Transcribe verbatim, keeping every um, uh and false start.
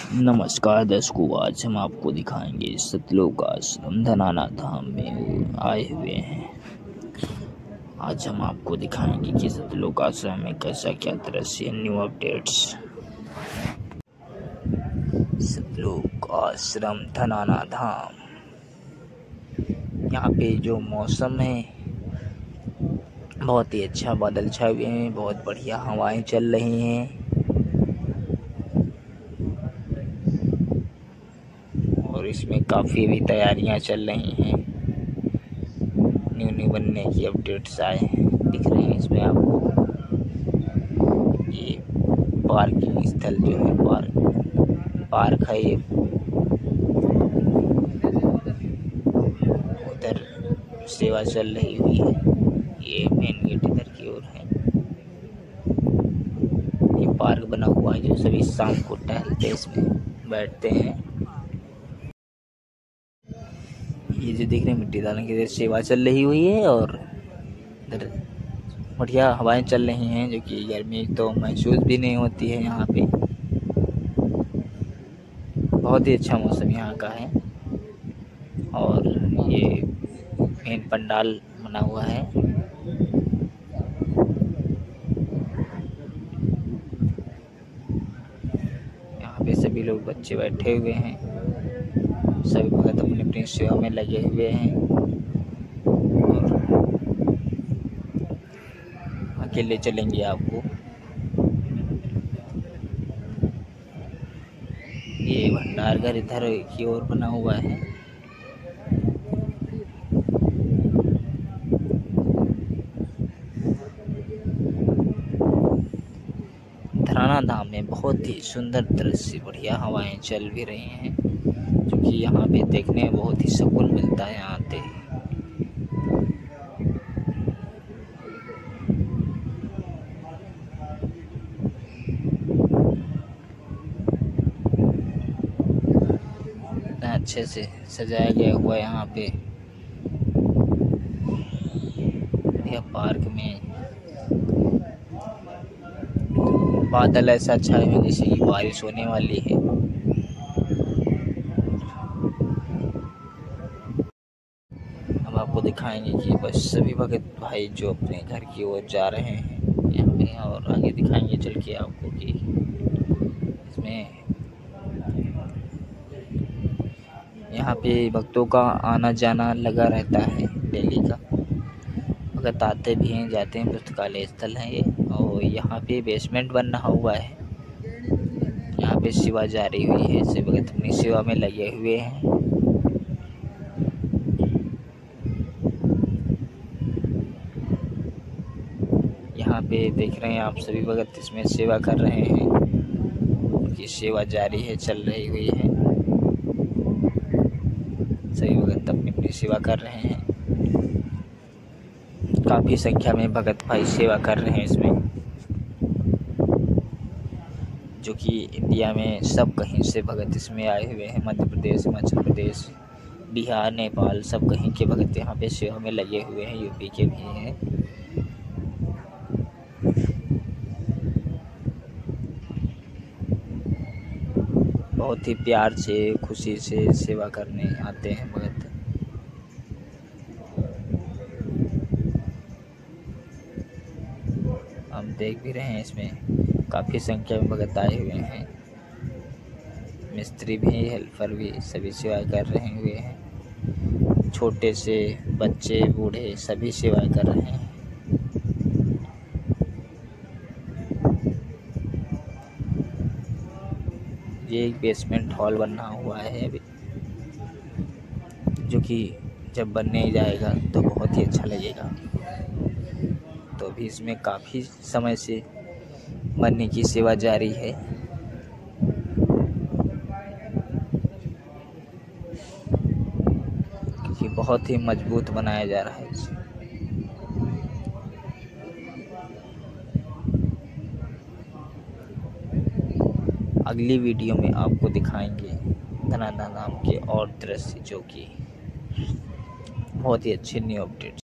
नमस्कार दर्शकों, आज हम आपको दिखाएंगे सतलोक आश्रम धनाना धाम में आए हुए हैं। आज हम आपको दिखाएंगे कि सतलोक आश्रम में कैसा क्या दृश्य, न्यू अपडेट्स। सतलोक आश्रम धनाना धाम, यहाँ पे जो मौसम है बहुत ही अच्छा, बादल छाए हुए हैं, बहुत बढ़िया हवाएं चल रही हैं और इसमें काफ़ी भी तैयारियां चल रही हैं। न्यू न्यू बनने की अपडेट्स आए हैं, दिख रहे हैं इसमें आपको। ये पार्किंग स्थल जो है, पार्क पार्क है ये। उधर सेवा चल रही हुई है, ये मेन गेट इधर की ओर है। ये पार्क बना हुआ है जो सभी शाम को टहलते इसमें बैठते हैं। ये जो देख रहे हैं मिट्टी डालने की सेवा चल रही हुई है और इधर बढ़िया हवाएं चल रही हैं, जो कि गर्मी तो महसूस भी नहीं होती है यहाँ पे। बहुत ही अच्छा मौसम यहाँ का है और ये मेन पंडाल बना हुआ है। यहाँ पे सभी लोग बच्चे बैठे हुए हैं, सभी भगत अपनी अपनी सेवा में लगे हुए हैं और अकेले चलेंगे आपको। ये भंडार घर इधर की ओर बना हुआ है। धनाना धाम में बहुत ही सुंदर दृश्य, बढ़िया हवाएं चल भी रही हैं, जो कि यहाँ पे देखने में बहुत ही सुकून मिलता है आते ही। अच्छे से सजाया गया हुआ यहाँ पे यह पार्क में। बादल ऐसा छाए हुए जैसे कि बारिश होने वाली है। अब आपको दिखाएंगे कि बस सभी भगत भाई जो अपने घर की ओर जा रहे हैं यहाँ पे, और आगे दिखाएंगे चल के आपको कि इसमें यहाँ पे भक्तों का आना जाना लगा रहता है डेली का। भगत आते भी हैं, जाते हैं। पुस्तकालय स्थल है ये और यहाँ पे बेसमेंट बन रहा हुआ है। यहाँ पे सेवा जारी हुई है, सभी भगत अपनी सेवा में लगे हुए हैं। यहाँ पे देख रहे हैं आप, सभी भगत इसमें सेवा कर रहे हैं। उनकी सेवा जारी है, चल रही हुई है। सभी भगत अपनी अपनी सेवा कर रहे हैं। काफ़ी संख्या में भगत भाई सेवा कर रहे हैं इसमें, जो कि इंडिया में सब कहीं से भगत इसमें आए हुए हैं। मध्य प्रदेश, हिमाचल प्रदेश, बिहार, नेपाल, सब कहीं के भगत यहाँ पे सेवा में लगे हुए हैं। यूपी के भी हैं। बहुत ही प्यार से, खुशी से सेवा करने आते हैं भगत। हम देख भी रहे हैं इसमें काफ़ी संख्या में भगत आए हुए हैं। मिस्त्री भी, हेल्पर भी, सभी सेवा कर रहे हुए हैं। छोटे से बच्चे, बूढ़े, सभी सेवा कर रहे हैं। ये एक बेसमेंट हॉल बना हुआ है अभी, जो कि जब बनने जाएगा तो बहुत ही अच्छा लगेगा। तो अभी इसमें काफ़ी समय से बनने की सेवा जारी है। क्योंकि बहुत ही मजबूत बनाया जा रहा है इसे। अगली वीडियो में आपको दिखाएंगे धनाना धाम के और दृश्य, जो कि बहुत ही अच्छे न्यू अपडेट्स।